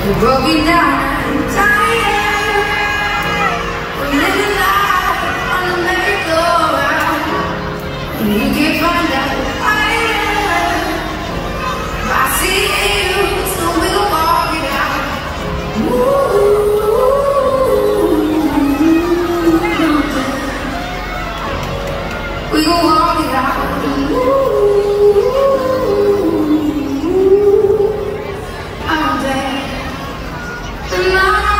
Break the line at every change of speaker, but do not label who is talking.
We're broken down and tired. We're living life on the merry-go-round. And you can't find out why. I see you, so we'll walk it out. We gon' walk it out. I'm dead.